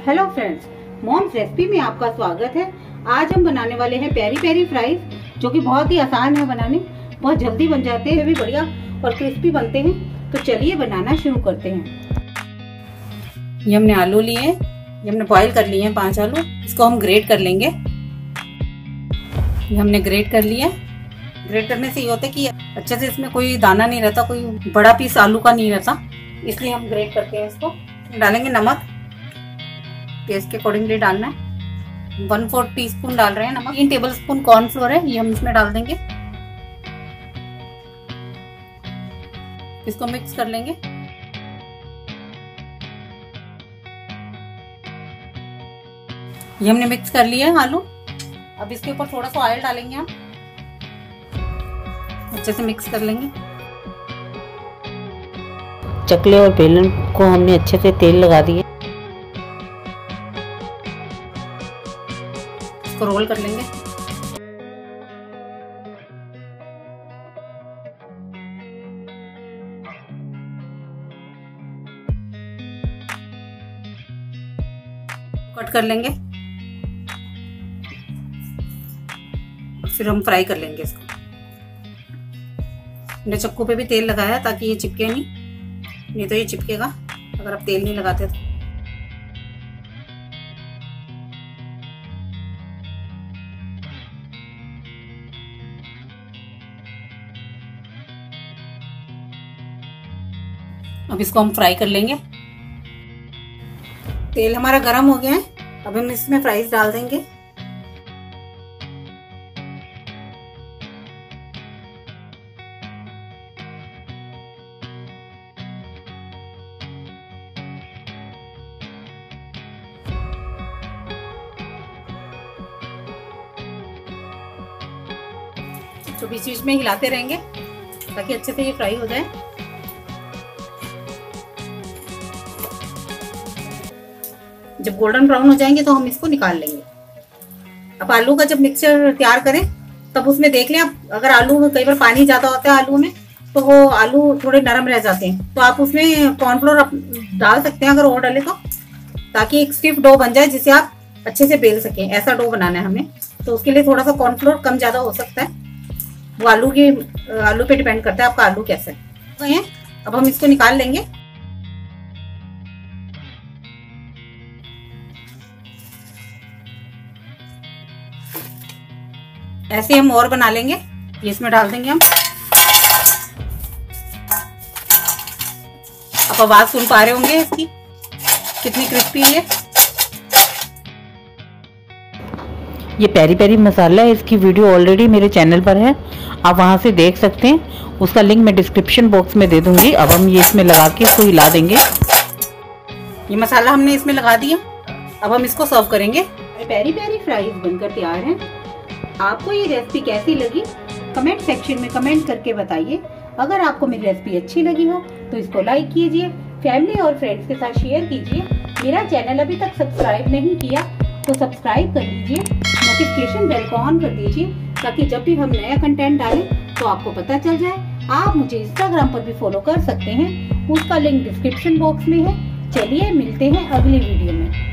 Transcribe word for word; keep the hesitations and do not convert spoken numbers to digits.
Hello friends, moms recipe में आपका स्वागत है। आज हम बनाने वाले हैं पेरी पेरी फ्राइज, जो कि बहुत ही आसान है बनाने, बहुत जल्दी बन जाते हैं, भी बढ़िया और क्रिस्पी बनते हैं। तो चलिए बनाना शुरू करते हैं। ये हमने आलू लिए हैं, ये हमने बॉईल कर लिए हैं पांच आलू। इसको हम ग्रेट कर लेंगे। ये हमने ग्रेट कर लिया। ग्रेट करने से ये होता है कि अच्छे से इसमें कोई दाना नहीं रहता, कोई बड़ा पीस आलू का नहीं रहता, इसलिए हम ग्रेट करते हैं। इसको डालेंगे नमक, टेस्ट के अकॉर्डिंगली डालना है। वन फोर्थ टी स्पून डाल रहे हैं नमक। तीन टेबल स्पून कॉर्नफ्लोर है, ये हम इसमें डाल देंगे। इसको मिक्स कर लेंगे। ये हमने मिक्स कर लिया है आलू। अब इसके ऊपर थोड़ा सा ऑयल डालेंगे, हम अच्छे से मिक्स कर लेंगे। चकले और बेलन को हमने अच्छे से तेल लगा दिए। इसको रोल कर लेंगे। कट कर लेंगे, फिर हम फ्राई कर लेंगे इसको। मैंने चक्कू पे भी तेल लगाया ताकि ये चिपके नहीं, नहीं तो ये चिपकेगा अगर आप तेल नहीं लगाते तो। अब इसको हम फ्राई कर लेंगे। तेल हमारा गरम हो गया है, अब हम इसमें फ्राइज डाल देंगे। तो बीच बीच में हिलाते रहेंगे ताकि अच्छे से ये फ्राई हो जाए। जब गोल्डन ब्राउन हो जाएंगे तो हम इसको निकाल लेंगे। अब आलू का जब मिक्सचर तैयार करें तब उसमें देख लें, आप अगर आलू में कई बार पानी ज्यादा होता है आलू में, तो वो आलू थोड़े नरम रह जाते हैं, तो आप उसमें कॉर्नफ्लोर डाल सकते हैं अगर और डाले तो, ताकि एक स्टिफ डो बन जाए जिसे आप अच्छे से बेल सकें। ऐसा डो बनाना है हमें, तो उसके लिए थोड़ा सा कॉर्नफ्लोर कम ज्यादा हो सकता है। वो आलू के आलू पे डिपेंड करता है आपका आलू कैसा है। तो ये अब हम इसको निकाल लेंगे। ऐसे हम और बना लेंगे। ये इसमें डाल देंगे हम। आप आवाज सुन पा रहे होंगे इसकी कितनी क्रिस्पी है। ये पेरी पेरी मसाला है, इसकी वीडियो ऑलरेडी मेरे चैनल पर है, आप वहां से देख सकते हैं। उसका लिंक मैं डिस्क्रिप्शन बॉक्स में दे दूंगी। अब हम ये इसमें लगा के इसको हिला देंगे। ये मसाला हमने इसमें लगा दिया। अब हम इसको सर्व करेंगे। पेरी पेरी फ्राइज बनकर तैयार है। आपको ये रेसिपी कैसी लगी कमेंट सेक्शन में कमेंट करके बताइए। अगर आपको मेरी रेसिपी अच्छी लगी हो तो इसको लाइक कीजिए, फैमिली और फ्रेंड्स के साथ शेयर कीजिए। मेरा चैनल अभी तक सब्सक्राइब नहीं किया तो सब्सक्राइब कर लीजिए, नोटिफिकेशन बेल को ऑन कर दीजिए, ताकि जब भी हम नया कंटेंट डालें तो आपको पता चल जाए। आप मुझे इंस्टाग्राम पर भी फॉलो कर सकते हैं, उसका लिंक डिस्क्रिप्शन बॉक्स में है। चलिए मिलते हैं अगले वीडियो में।